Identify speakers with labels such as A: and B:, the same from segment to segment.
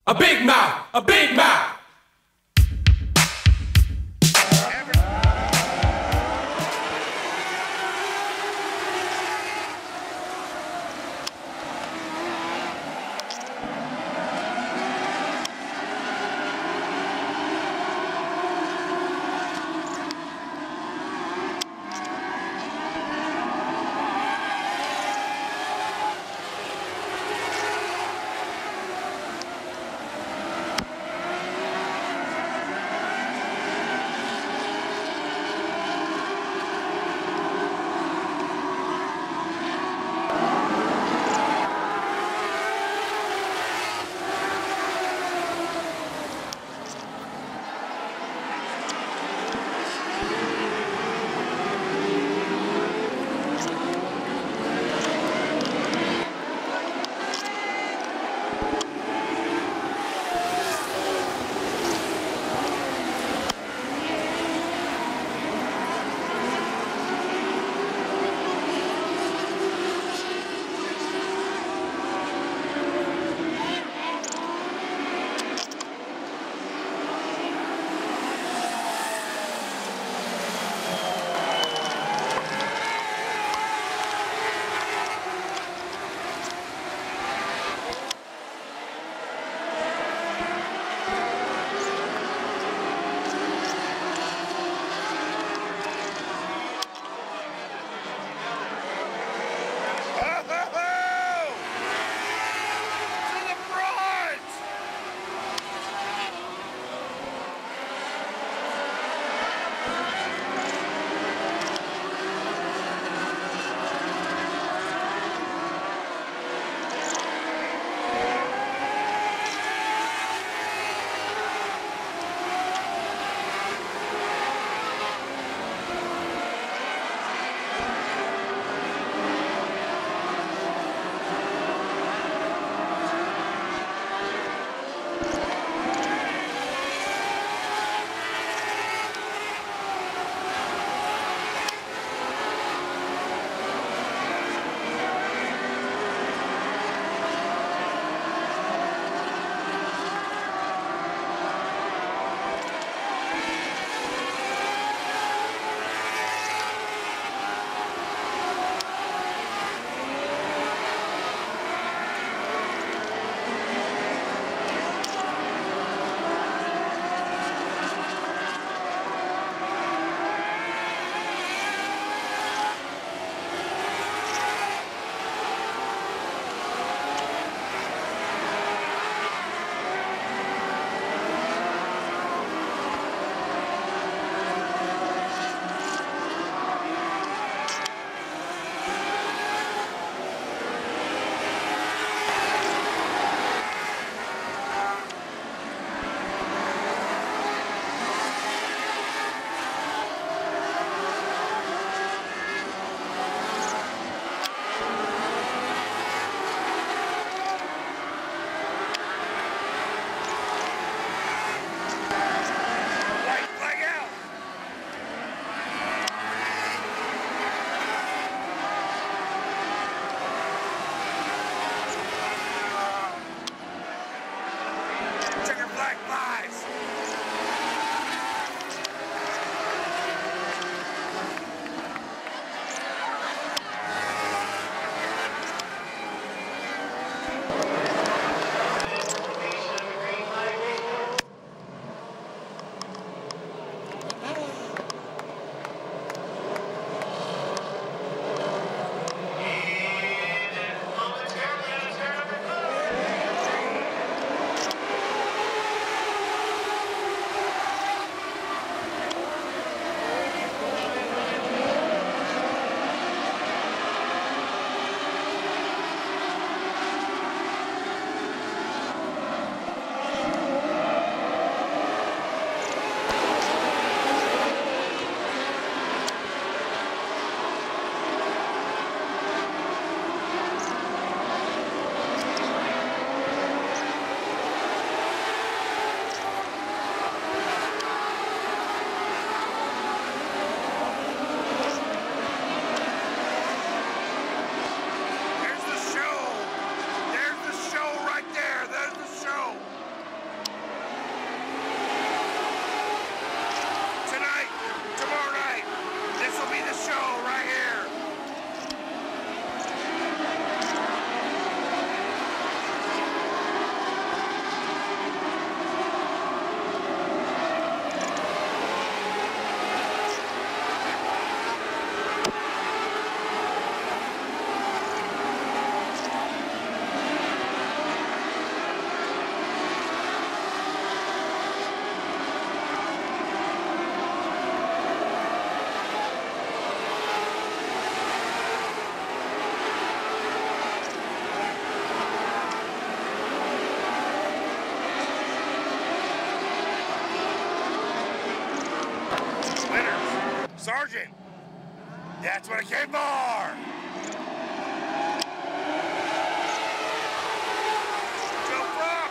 A: A big mouth, a big mouth.
B: Sergeant, that's what I came for! Go Brock!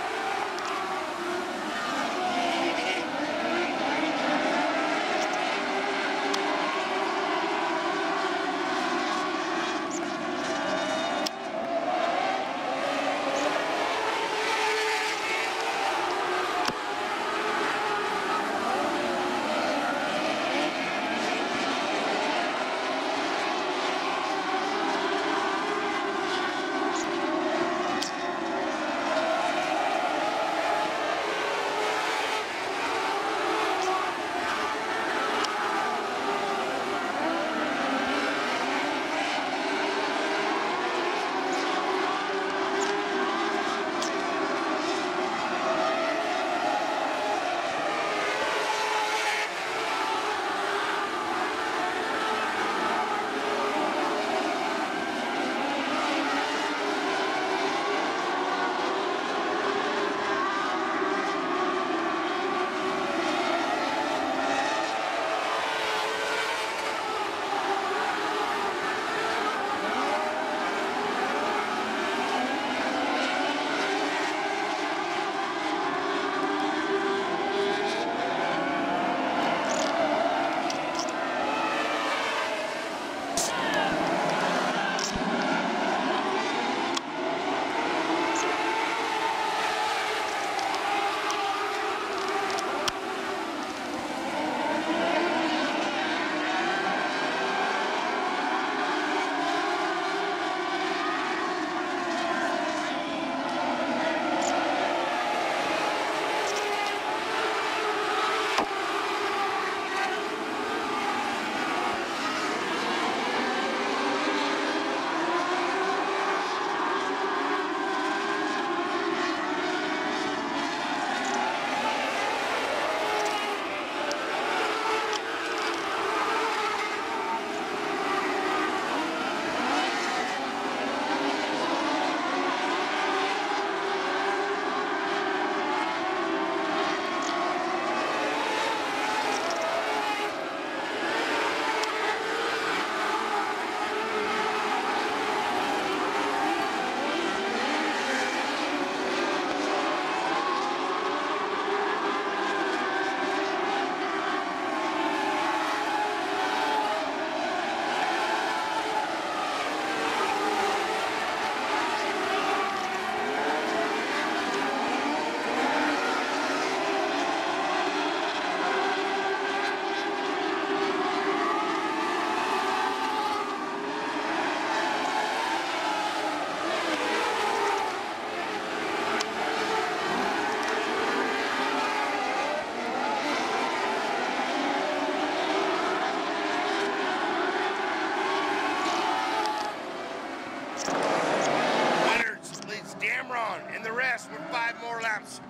B: And the rest with 5 more laps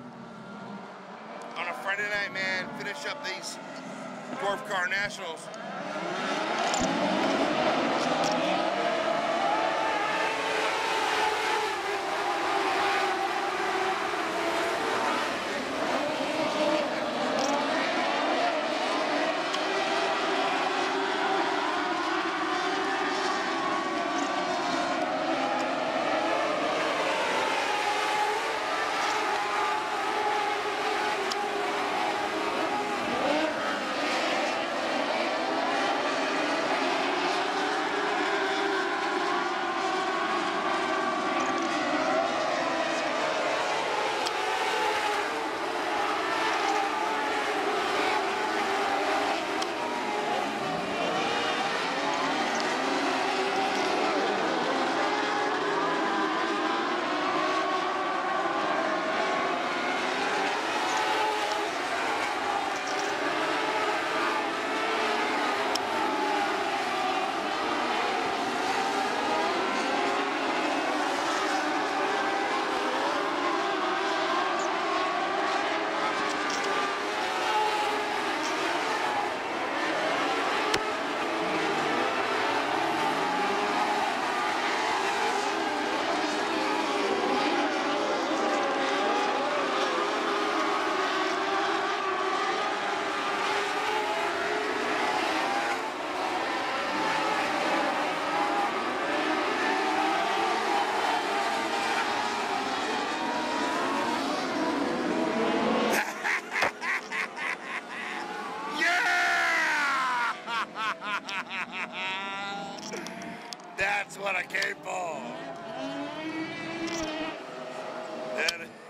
B: on a Friday night, man. Finish up these Dwarf Car Nationals.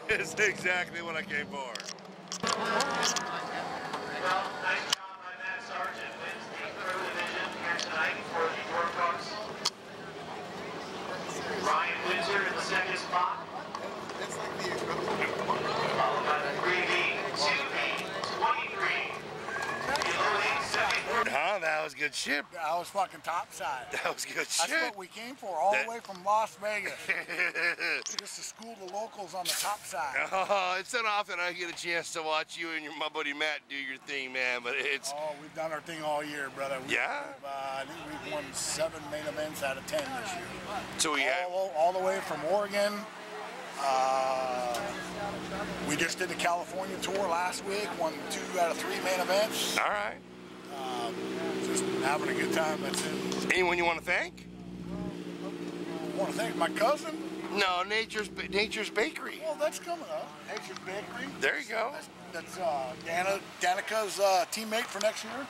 B: It's exactly what I came for.
C: Well, nice job by Matt Sargent. Wins the third division here tonight for the Dwarf Cars. Ryan Windsor in the second spot. Followed by the 3B, 2B, 23.
B: Huh? That was good shit.
D: I was fucking topside.
B: That was good shit.
D: That's what we came for, all the way from Las Vegas. Just to school the locals on the top side.
B: Oh, it's not often I get a chance to watch you and my buddy Matt do your thing, man. But it's
D: We've done our thing all year, brother.
B: Yeah?
D: I think we've won 7 main events out of 10 this year.
B: So we have
D: all the way from Oregon. We just did the California tour last week, won 2 out of 3 main events.
B: All right.
D: Just having a good time, that's it.
B: Anyone you want to thank?
D: I want to thank my cousin.
B: No, Nature's Bakery.
D: Well, that's coming up. Nature's Bakery.
B: There you go.
D: That's Danica's teammate for next year.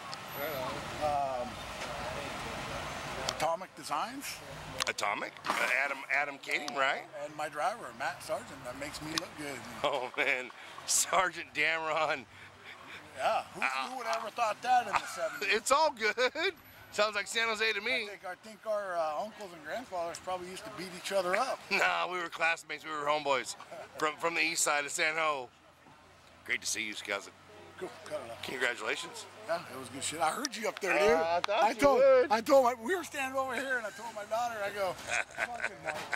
D: Atomic Designs.
B: Atomic. Adam Kading, right?
D: And my driver, Matt Sargent. That makes me look good.
B: Oh man, Sergeant Damron.
D: Yeah, who would ever thought that in the 70s?
B: It's all good. Sounds like San Jose to me.
D: I think our uncles and grandfathers probably used to beat each other up.
B: Nah, we were classmates. We were homeboys from the east side of San Ho. Great to see you, cousin.
D: Cool. Cut it off.
B: Congratulations.
D: Yeah, it was good shit. I heard you up there, dude. I told we were standing over here, and I told my daughter, I go, fucking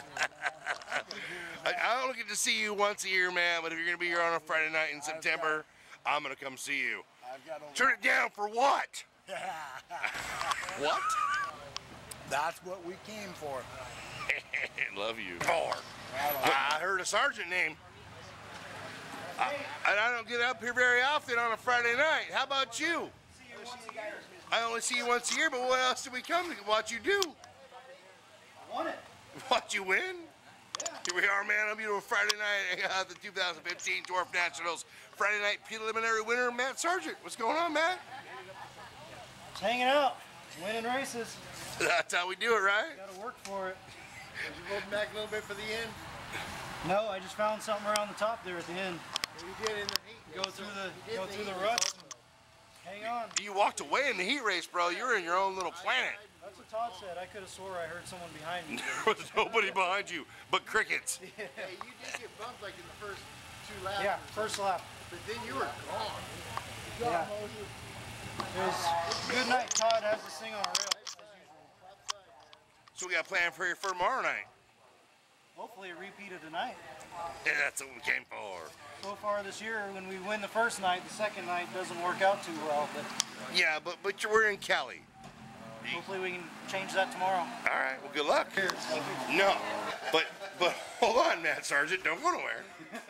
B: I only get to see you once a year, man. But if you're gonna be here on a Friday night in September, I'm gonna come see you. Turn it down for what? What?
D: That's what we came for.
B: Love you. I heard a sergeant name. And I don't get up here very often on a Friday night. How about you? I only see you once a year, but what else do we come to watch you do?
C: I won it.
B: Watch you win? Yeah. Here we are, man. I'm here on Friday night, the 2015 Dwarf Nationals. Friday night preliminary winner, Matt Sargent. What's going on, Matt?
E: Just hanging out, winning races.
B: That's how we do it, right?
E: Gotta work for it.
D: Did you hold back a little bit for the end?
E: No, I just found something around the top there at the end.
D: You did in the heat.
E: Go through the ruts. Hang on.
B: You walked away in the heat race, bro. You were in your own little planet.
E: That's what Todd said. I could have swore I heard someone behind me.
B: There was nobody behind you but crickets.
D: Hey, you did get bumped like in the first 2 laps.
E: Yeah, first lap.
D: But then you were gone.
E: Yeah. It was a good night. Todd has this thing on a rail, as usual.
B: So we got a plan for you for tomorrow night.
E: Hopefully a repeat of tonight.
B: Yeah, that's what we came for.
E: So far this year, when we win the first night, the second night doesn't work out too well. But
B: Yeah, but we're in Cali.
E: hopefully we can change that tomorrow.
B: All right, well, good luck. No, but hold on, Matt Sargent, don't go nowhere.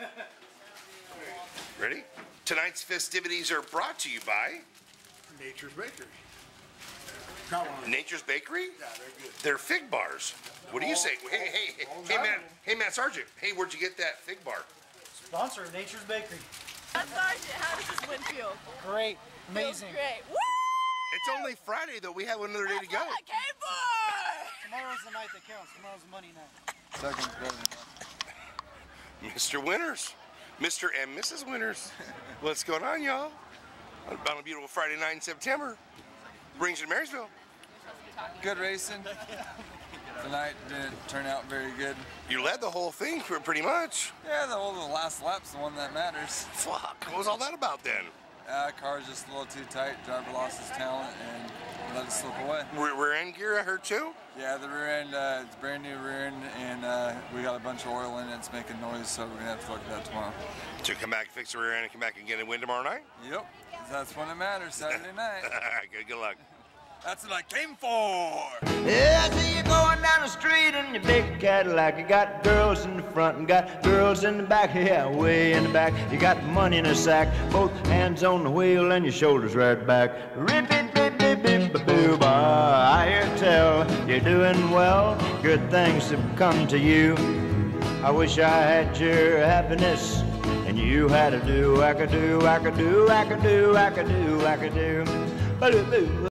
B: Ready? Tonight's festivities are brought to you by
D: Nature's Bakery. Got one.
B: Nature's Bakery.
D: Yeah, they're good.
B: They're fig bars. What do you say? Hey, Matt Sargent. Hey, where'd you get that fig bar?
E: Sponsor, Nature's Bakery.
F: Sergeant, how does this win feel?
E: Great.
F: Feels
E: Amazing.
F: great. Woo!
B: It's only Friday, though. We have another day to go.
F: That's what I came for!
E: Tomorrow's the night that counts. Tomorrow's the money night.
D: Second's better.
B: Mr. Winners. Mr. and Mrs. Winners. What's going on, y'all? On a beautiful Friday night in September. Brings you to Marysville.
G: Good racing. Tonight didn't turn out very good.
B: You led the whole thing pretty much.
G: Yeah, the last lap's the one that matters.
B: Fuck. What was all that about then?
G: Car's just a little too tight. Driver lost his talent and let it slip away.
B: Rear end gear, I heard too?
G: Yeah, the rear end, it's brand new rear end, and we got a bunch of oil in it. It's making noise, so we're going to have to look at that tomorrow.
B: To come back, fix the rear end, and come back and get a win tomorrow night?
G: Yep, that's when it matters, Saturday night.
B: All right, good luck.
G: That's what I came for.
H: Yeah, I see you going down the street in your big Cadillac. You got girls in the front and got girls in the back. Yeah, way in the back. You got money in a sack. Both hands on the wheel and your shoulders right back. Rip it, bip, bip, bip, bip, boo, bah. I hear tell you're doing well. Good things have come to you. I wish I had your happiness and you had a do. I could do, I could do, I could do, I could do, I could do.